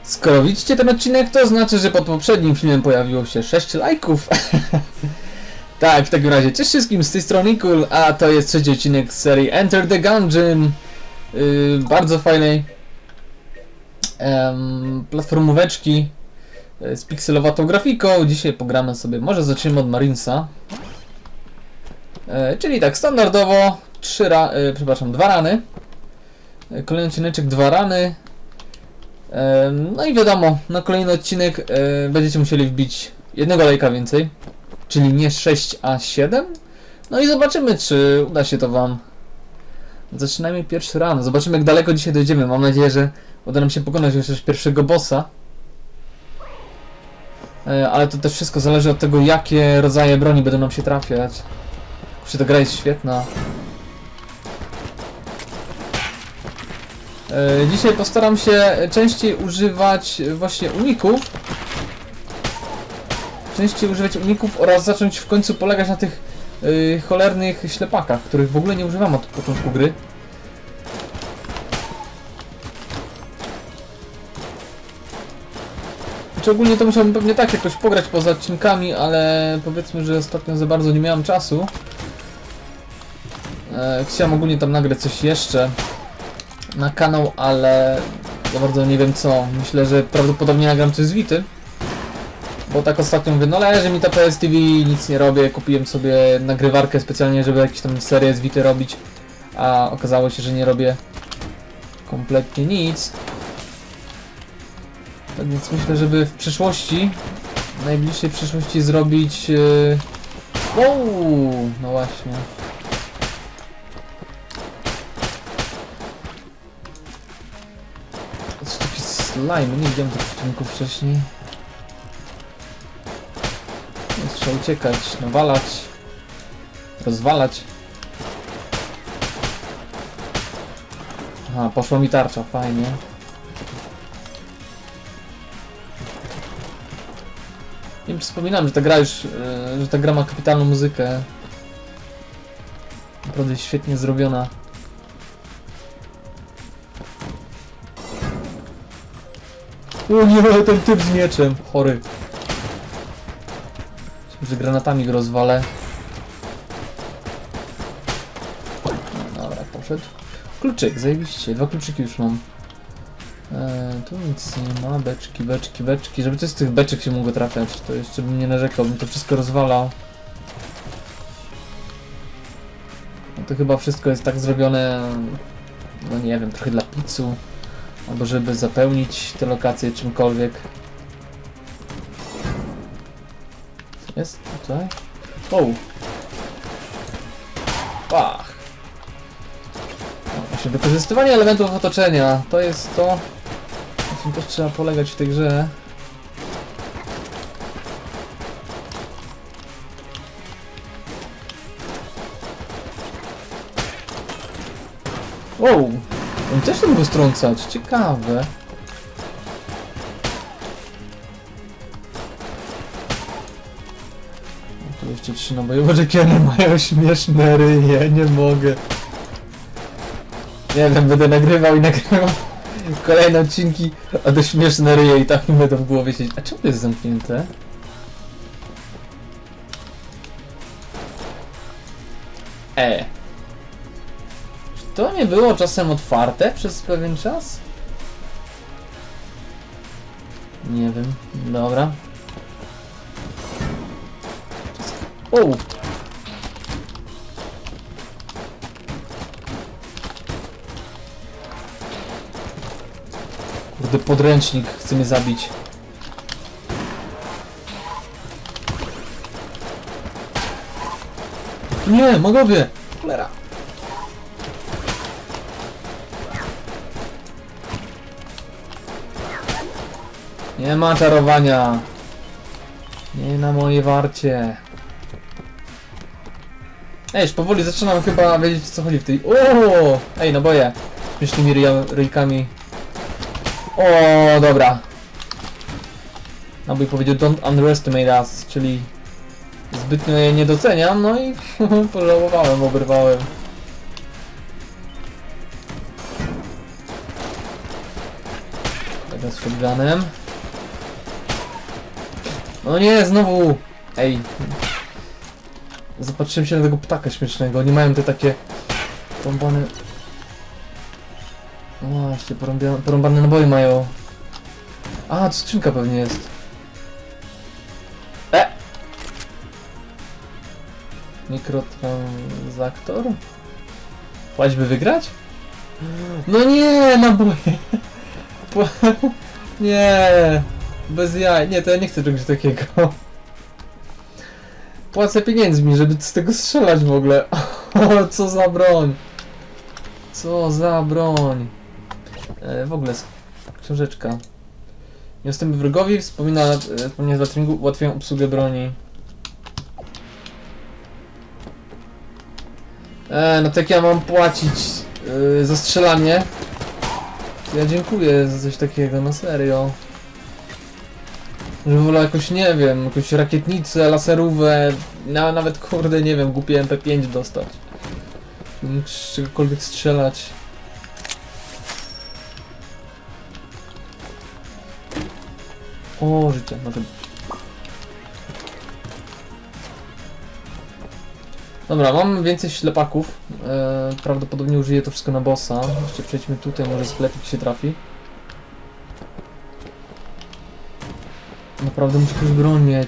Skoro widzicie ten odcinek, to znaczy, że pod poprzednim filmem pojawiło się 6 lajków. Tak, w takim razie cześć wszystkim, z tej strony Cool, a to jest trzeci odcinek z serii Enter the Gungeon. Bardzo fajnej platformóweczki z pikselowatą grafiką. Dzisiaj pogramy sobie, może zaczniemy od Marinesa. Czyli tak, standardowo 2 rany. Kolejny odcineczek 2 rany. No i wiadomo, na kolejny odcinek będziecie musieli wbić jednego lajka więcej. Czyli nie 6, a 7. No i zobaczymy, czy uda się to wam. Zaczynajmy pierwszy ran. Zobaczymy, jak daleko dzisiaj dojdziemy. Mam nadzieję, że uda nam się pokonać już pierwszego bossa. Ale to też wszystko zależy od tego, jakie rodzaje broni będą nam się trafiać. Czy ta gra jest świetna. Dzisiaj postaram się częściej używać właśnie uników. Oraz zacząć w końcu polegać na tych cholernych ślepakach, których w ogóle nie używam od początku gry. Znaczy ogólnie to musiałbym pewnie tak jakoś pograć poza odcinkami, ale powiedzmy, że ostatnio za bardzo nie miałem czasu. Chciałem ogólnie tam nagrać coś jeszcze na kanał, ale za bardzo nie wiem co. Myślę, że prawdopodobnie nagram coś z Vity. Bo tak ostatnio mówię, no leży mi ta PS TV, nic nie robię, kupiłem sobie nagrywarkę specjalnie, żeby jakieś tam serię z Vity robić, a okazało się, że nie robię kompletnie nic. Tak więc myślę, żeby w przyszłości, w najbliższej przyszłości zrobić... no właśnie. To jest taki slime, nie widziałem tych przeciwników wcześniej. Trzeba uciekać, nawalać, rozwalać. Aha, poszła mi tarcza, fajnie. Nie wiem, czy wspominałem, że ta gra już, że ta gra ma kapitalną muzykę. Naprawdę świetnie zrobiona. O nie, ten typ z mieczem, chory. Że granatami go rozwalę. Dobra, poszedł. Kluczyk, zajebiście. 2 kluczyki już mam. Tu nic nie ma. Beczki. Żeby coś z tych beczek się mogło trafiać, to jeszcze bym nie narzekał, bym to wszystko rozwalał. No to chyba wszystko jest tak zrobione, no nie wiem, trochę dla pizzu. Albo żeby zapełnić te lokacje czymkolwiek. Jest tutaj? O! Pach! No, właśnie wykorzystywanie elementów otoczenia. To jest to, na czym też trzeba polegać w tej grze. O! On też mógł strącać. Ciekawe. Jeszcze 3 naboje, boże, jakie one mają śmieszne ryje, nie mogę. Nie wiem, będę nagrywał kolejne odcinki, a te śmieszne ryje i tak mi będą w głowie siedzieć. A czemu to jest zamknięte? Czy to nie było czasem otwarte przez pewien czas? Nie wiem, dobra. O! Kurde, podręcznik chce mnie zabić. Nie, magowie! Cholera! Nie ma czarowania. Nie na mojej warcie. Już powoli zaczynam chyba wiedzieć, o co chodzi w tej... O! Ej, naboje! Śmiesznymi ryjkami. O, dobra. Nabój powiedział don't underestimate us, czyli zbytnio je nie doceniam, no i pożałowałem, oberwałem. Tak Teraz shotgunem. No nie, znowu! Ej! Zapatrzyłem się na tego ptaka śmiesznego. Nie mają te takie porąbane... No właśnie, porąbane naboje mają. A, to skrzynka pewnie jest. Mikrotransaktor? Płać by wygrać? No nie, naboje! Nie! Bez jaj. Nie, to ja nie chcę czegoś takiego. Płacę pieniędzmi, żeby z tego strzelać w ogóle. O, co za broń! Co za broń! W ogóle książeczka. Niedostępny wrogowi, wspomnienia z latringu ułatwiają obsługę broni. No tak ja mam płacić za strzelanie. Ja dziękuję za coś takiego, na serio. Że wolę jakoś, nie wiem, jakąś rakietnicę, laserówę, nawet kurde, nie wiem, głupie MP5 dostać. Mógł z czegokolwiek strzelać. O, życie, może być. Dobra, mam więcej ślepaków. Prawdopodobnie użyję to wszystko na bossa. Jeszcze przejdźmy tutaj, może sklepik się trafi. Naprawdę muszę jakąś broń mieć.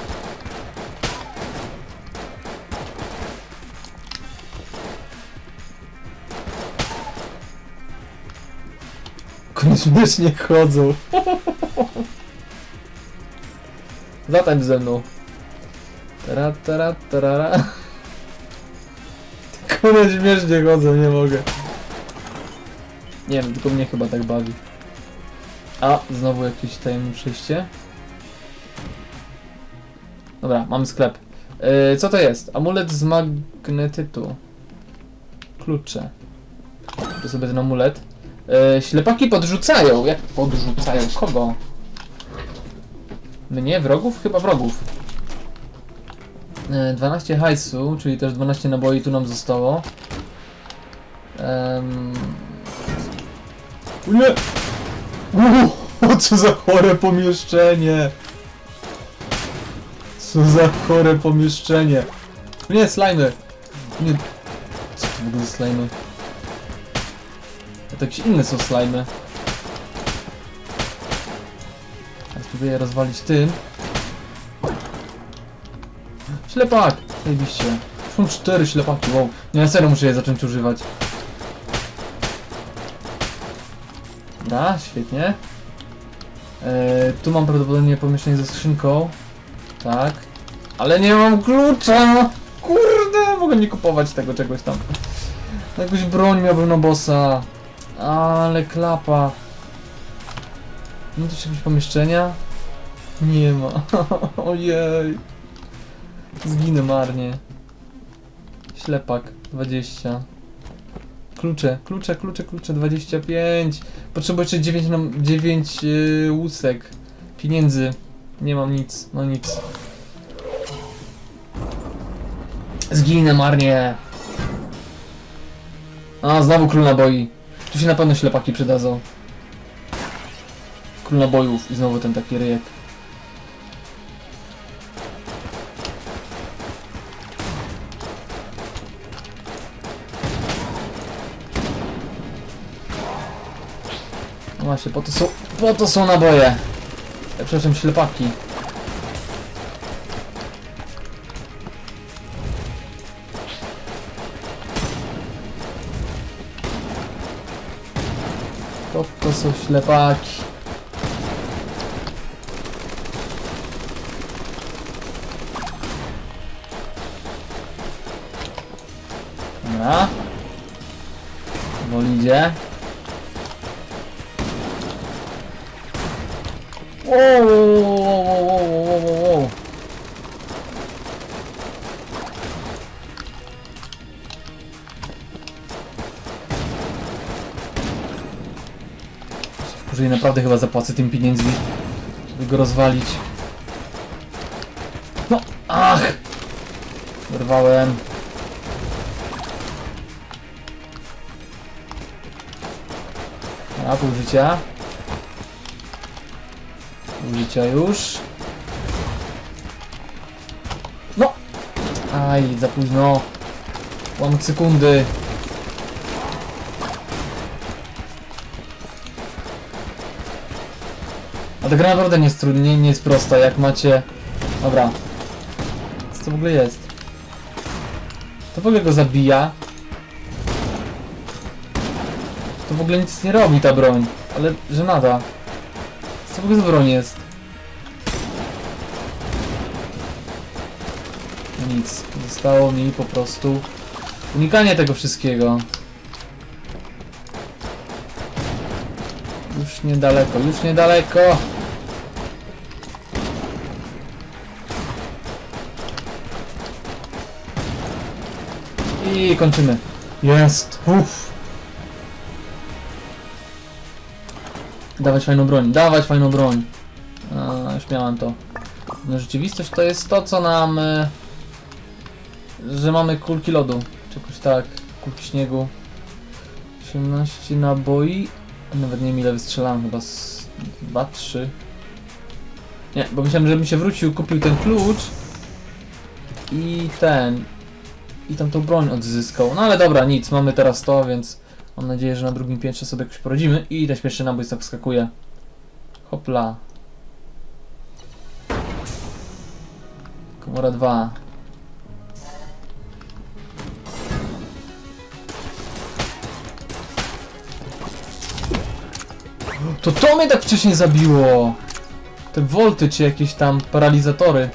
Koniecznie chodzą. Zatańcz ze mną. Tarara. Tylko one śmiesznie chodzą, nie mogę. Nie wiem, tylko mnie chyba tak bawi. A, znowu jakieś tajemne przejście. Dobra, mamy sklep. Co to jest? Amulet z magnetytu. Klucze. To sobie ten amulet. Ślepaki podrzucają. Jak podrzucają? Kogo? Mnie? Wrogów? Chyba wrogów. 12 hajsu, czyli też 12 naboi tu nam zostało. Nie! Co za chore pomieszczenie! Co za chore pomieszczenie! Nie, slajmy! Nie... Co to w ogóle za slajmy? To jakieś inne są slajmy. Ja spróbuję rozwalić tym. Ślepak! Zajebiście. Są 4 ślepaki, wow. Nie, na serio muszę je zacząć używać. Dobra, świetnie. Tu mam prawdopodobnie pomieszczenie ze skrzynką. Tak. Ale nie mam klucza! Kurde, mogę nie kupować tego czegoś tam. Jakąś broń miałbym na bossa. Ale klapa. No to się jakieś pomieszczenia? Nie ma. Ojej. Zginę marnie. Ślepak 20. Klucze 25. Potrzebuję jeszcze 9 łusek. Pieniędzy. Nie mam nic, no nic. Zginę marnie. A, znowu król naboi. Tu się na pewno ślepaki przydadzą. Król nabojów i znowu ten taki ryjek. No właśnie, po to są naboje. Przepraszam, ślepaki. To są ślepaki. Dobra. Woli idzie. Wow. Jeżeli naprawdę chyba zapłacę tym pieniędzmi, żeby go rozwalić. No, ach! Wyrwałem. A, pół życia. Życia już. No! Aj, za późno. Łamać sekundy. A ta gra naprawdę nie jest trudna, nie jest prosta, jak macie... Dobra. Co to w ogóle jest? To w ogóle go zabija. To w ogóle nic nie robi ta broń. Ale żenada. Co w ogóle za broń jest? Nic. Zostało mi po prostu unikanie tego wszystkiego. Już niedaleko, już niedaleko. I kończymy. Jest! Uff. Dawać fajną broń, dawać fajną broń. A, już miałem to. No, rzeczywistość to jest to, co nam... że mamy kulki lodu. Czy jakoś tak. Kulki śniegu. 18 naboi. Nawet nie wiem ile wystrzelałem, chyba z 2-3. Nie, bo myślałem, żebym się wrócił, kupił ten klucz. I ten... I tam tą broń odzyskał. No ale dobra, nic, mamy teraz to, więc mam nadzieję, że na drugim piętrze sobie jakoś poradzimy. I ten śmieszny nabój tak wskakuje. Hopla. Komora 2. To mnie tak wcześniej zabiło! Te wolty czy jakieś tam paralizatory.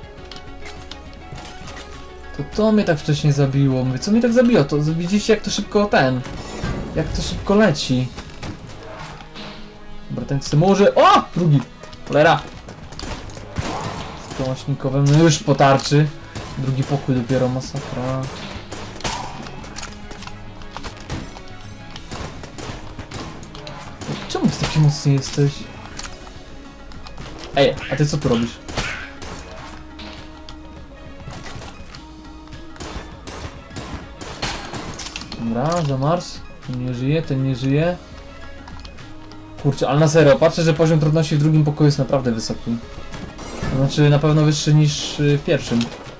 To mnie tak wcześniej zabiło. Mówię, co mnie tak zabiło? To widzicie jak to szybko jak to szybko leci. Dobra, ten co może... O! Drugi! Cholera! Z kołaśnikowym, no już po tarczy. Drugi pokój dopiero, masakra. Czemu ty taki mocny jesteś? Ej, a ty co tu robisz? Dobra, zamarzł. Ten nie żyje, ten nie żyje. Kurczę, ale na serio, patrzę, że poziom trudności w drugim pokoju jest naprawdę wysoki. To znaczy na pewno wyższy niż w pierwszym.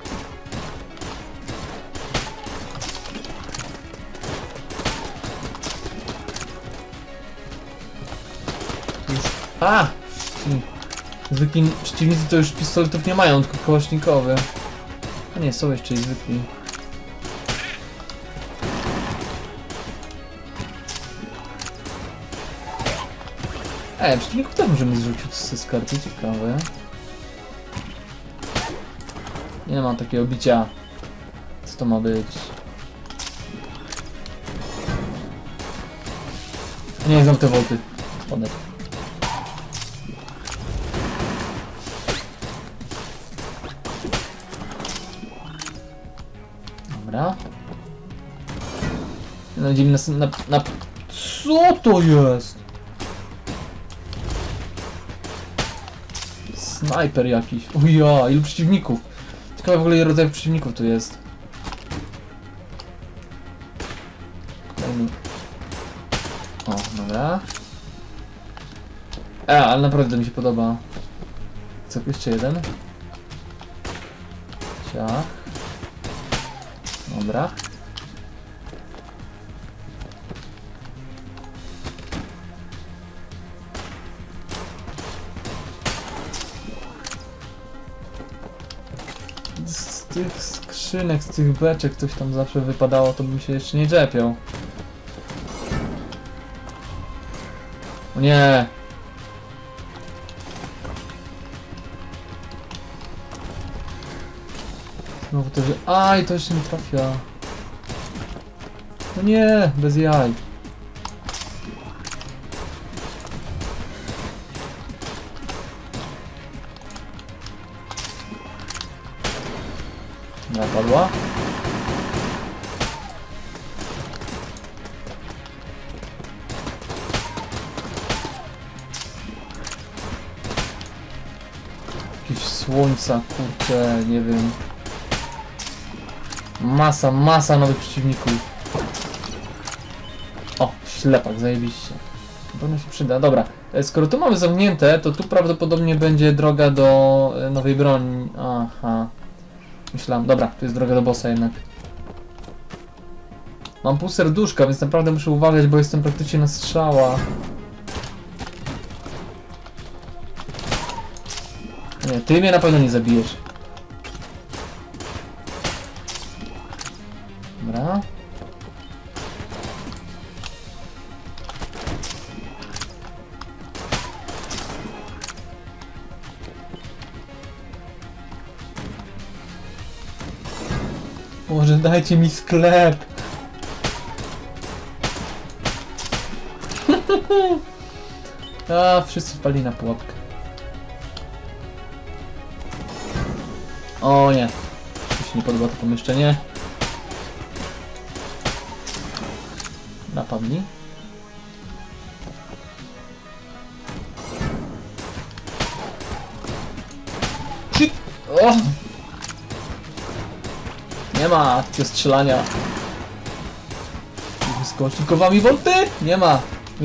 A! Zwykli przeciwnicy to już pistoletów nie mają, tylko kołosznikowe. A nie, są jeszcze i zwykli. Przeciwników też możemy zrzucić z karty, ciekawe. Nie mam takiego bicia. Co to ma być? Nie znam te wolty. Spadek. Dobra. Nadzieję na... Co to jest? Snajper jakiś. Uja, ilu przeciwników. Ciekawe w ogóle ile rodzajów przeciwników tu jest. Kolejny. O, dobra. Ale naprawdę mi się podoba. Co, jeszcze jeden? Ciach. Dobra. Z tych skrzynek, z tych beczek coś tam zawsze wypadało, to bym się jeszcze nie czepiał. O nie! Znowu to, że... Aj, to jeszcze nie trafia. No nie, bez jaj. Napadła. Jakieś słońca, kurczę, nie wiem. Masa nowych przeciwników. O, ślepak, zajebiście. Na pewno się przyda. Dobra, skoro tu mamy zamknięte, to tu prawdopodobnie będzie droga do nowej broni. Aha. Myślałem, dobra, tu jest droga do bossa jednak. Mam pół serduszka, więc naprawdę muszę uważać, bo jestem praktycznie na strzała. Nie, ty mnie na pewno nie zabijesz. Dobra. Może dajcie mi sklep. A, wszyscy wpali na pułapkę. O nie. Mi się nie podoba to pomieszczenie. Napadnij. O! Nie ma takiego strzelania. Z kołcznikowami wolty? Nie ma.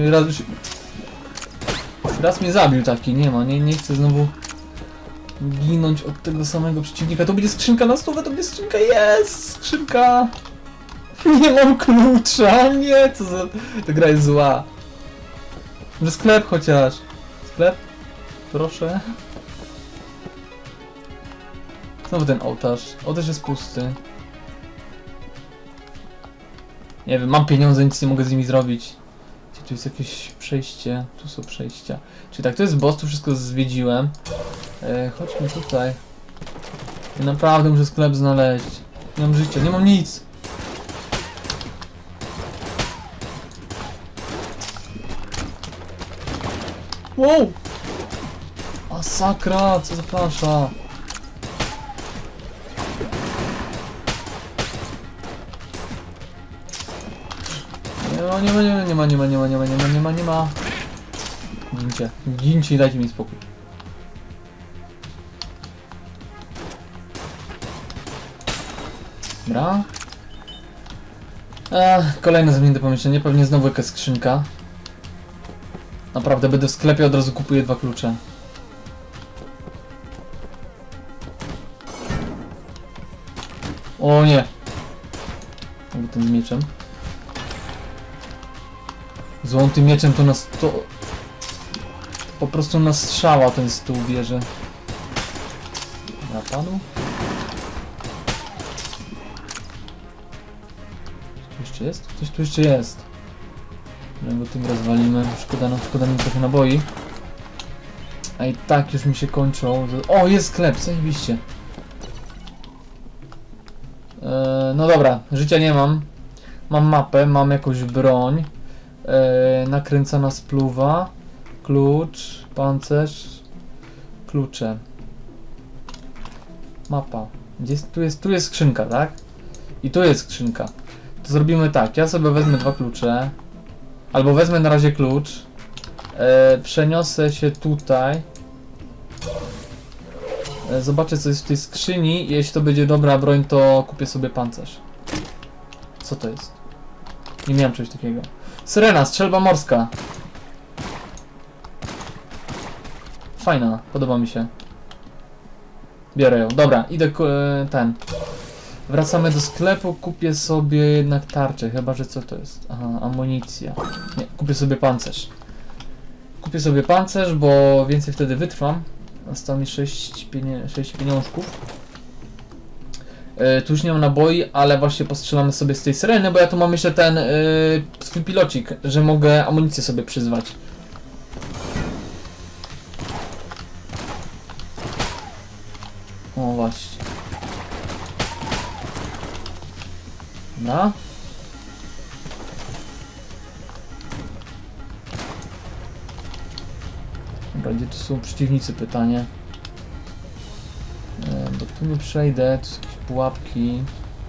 Raz mnie zabił taki, nie ma, nie chcę znowu ginąć od tego samego przeciwnika. To będzie skrzynka na stówę, to będzie skrzynka, jest! Skrzynka! Nie mam klucza, nie, co za... Ta gra jest zła. Może sklep chociaż. Sklep? Proszę. Znowu ten ołtarz. Ołtarz jest pusty. Nie wiem, mam pieniądze, nic nie mogę z nimi zrobić. Gdzie tu jest jakieś przejście? Tu są przejścia. Czyli tak, to jest boss, tu wszystko zwiedziłem. Chodźmy tutaj. Ja naprawdę muszę sklep znaleźć. Nie mam życia, nie mam nic. Wow! Masakra, co za plansza. Nie ma. Gincie i dajcie mi spokój. Dobra. Kolejne zamknięte pomieszczenie, pewnie znowu jakaś skrzynka. Naprawdę, będę w sklepie, od razu kupuję 2 klucze. O nie! Jakby ten z mieczem. Złotym mieczem to nas to... Po prostu na strzała ten stół bierze. Napadł? Coś tu jeszcze jest? Coś tu jeszcze jest. No go tym rozwalimy. Szkoda mi trochę naboi. A i tak już mi się kończą. O, jest sklep, zajebiście. No dobra, życia nie mam. Mam mapę, mam jakąś broń. Nakręcana spluwa. Klucz, pancerz. Klucze. Mapa. Tu jest skrzynka, tak? I tu jest skrzynka. To zrobimy tak, ja sobie wezmę 2 klucze. Albo wezmę na razie klucz. Przeniosę się tutaj. Zobaczę, co jest w tej skrzyni. Jeśli to będzie dobra broń, to kupię sobie pancerz. Co to jest? Nie miałem czegoś takiego. Syrena, strzelba morska. Fajna, podoba mi się. Biorę ją. Dobra, idę ten. Wracamy do sklepu, kupię sobie jednak tarczę, chyba że co to jest? Aha, amunicja. Nie, kupię sobie pancerz. Kupię sobie pancerz, bo więcej wtedy wytrwam. Zostało mi 6 pieniążków. Tu już nie mam naboi, ale właśnie postrzelamy sobie z tej syreny, bo ja tu mam jeszcze ten swój pilocik, że mogę amunicję sobie przyzwać. O właśnie. Dobra. Dobra, gdzie tu są przeciwnicy, pytanie. Bo tu nie przejdę, tu są jakieś pułapki.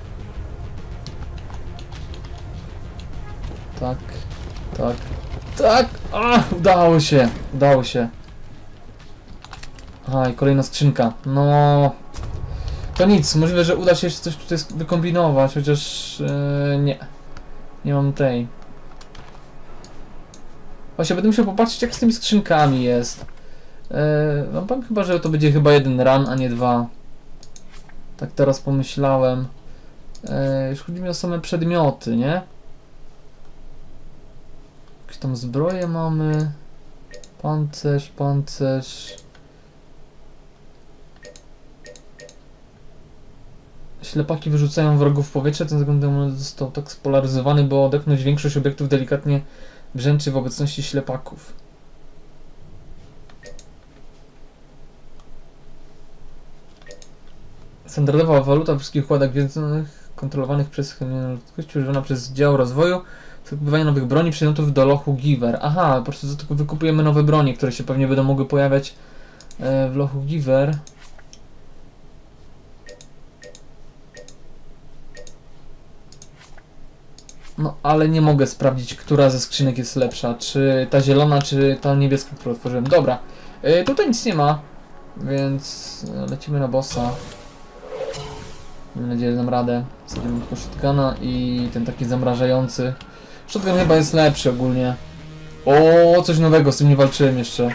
Tak, tak, tak! Udało się, udało się. Aha, i kolejna skrzynka. No, to nic, możliwe, że uda się jeszcze coś tutaj wykombinować, chociaż nie. Nie mam tej. Właśnie będę musiał popatrzeć, jak z tymi skrzynkami jest. Mam pan chyba, że to będzie chyba jeden run, a nie dwa. Tak teraz pomyślałem. Już chodzi mi o same przedmioty, nie? Jakieś tam zbroje mamy. Pancerz, pancerz. Ślepaki wyrzucają wrogów w powietrze, ten względem został tak spolaryzowany, by odepchnąć większość obiektów, delikatnie brzęczy w obecności ślepaków. Standardowa waluta wszystkich układach wiedzonych kontrolowanych przez ludzkość, używana przez dział rozwoju, zakupywanie nowych broni, przedmiotów do lochu Giver. Aha, po prostu tylko wykupujemy nowe bronie, które się pewnie będą mogły pojawiać w lochu Giver. No, ale nie mogę sprawdzić, która ze skrzynek jest lepsza. Czy ta zielona, czy ta niebieska, którą otworzyłem. Dobra, tutaj nic nie ma, więc lecimy na bossa. Mam nadzieję, że dam radę. Zrobimy tylko shotguna i ten taki zamrażający. Shotgun chyba jest lepszy ogólnie. O, coś nowego, z tym nie walczyłem jeszcze.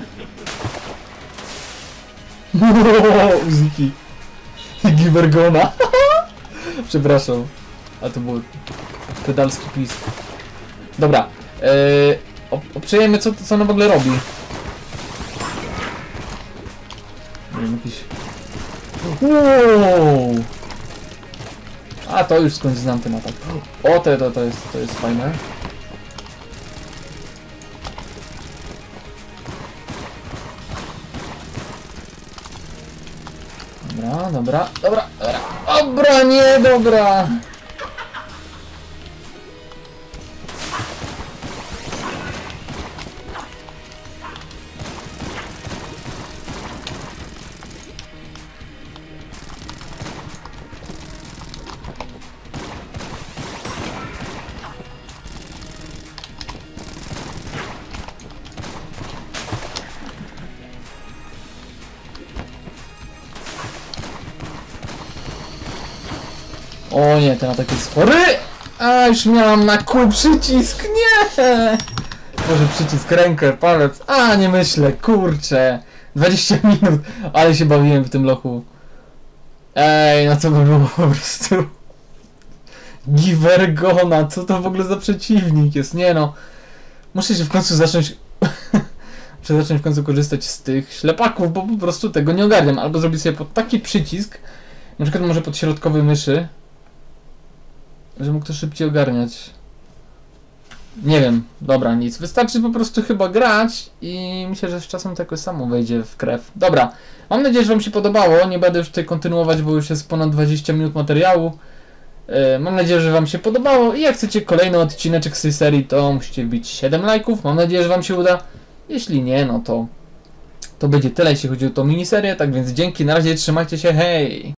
Uziki. Givergona. Przepraszam. A to był pedalski pisk. Dobra. Obczajemy, co ona w ogóle robi. Nie wiem, jakiś... Wow. A to już skądś znam ten atak. O, to jest fajne. Dobra. Dobra, nie, dobra. O nie, ten atak jest chory! A już miałam na kół przycisk, nie! Może przycisk, rękę, palec, a nie myślę, kurczę! 20 minut, ale się bawiłem w tym lochu. Ej, no co by było po prostu? Givergona, co to w ogóle za przeciwnik jest? Nie no, muszę się w końcu zacząć... muszę zacząć w końcu korzystać z tych ślepaków, bo po prostu tego nie ogarniam. Albo zrobić sobie pod taki przycisk, na przykład może pod środkowy myszy, że mógł to szybciej ogarniać. Nie wiem, dobra, nic. Wystarczy po prostu chyba grać i myślę, że z czasem to jakoś samo wejdzie w krew. Dobra, mam nadzieję, że wam się podobało. Nie będę już tutaj kontynuować, bo już jest ponad 20 minut materiału. Mam nadzieję, że wam się podobało i jak chcecie kolejny odcineczek z tej serii, to musicie wbić 7 lajków. Mam nadzieję, że wam się uda. Jeśli nie, no to będzie tyle, jeśli chodzi o tą miniserię. Tak więc dzięki, na razie, trzymajcie się, hej!